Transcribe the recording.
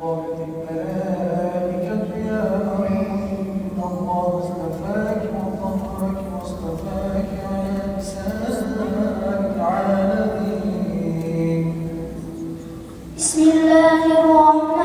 قالت الملائكة يا مريم إن الله اصطفاك وطهرك واصطفاك على نساء العالمين. بسم الله الرحمن